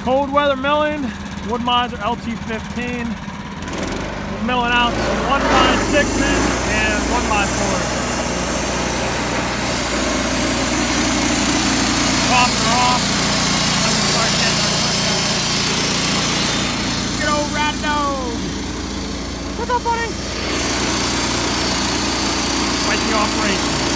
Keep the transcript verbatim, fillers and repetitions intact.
Cold weather milling, Woodmizer L T fifteen. We're milling out some one by sixes and one by fours. Topping her off. Let me start getting our foot down. Good old rat dog. What's up, buddy? Quite the operation.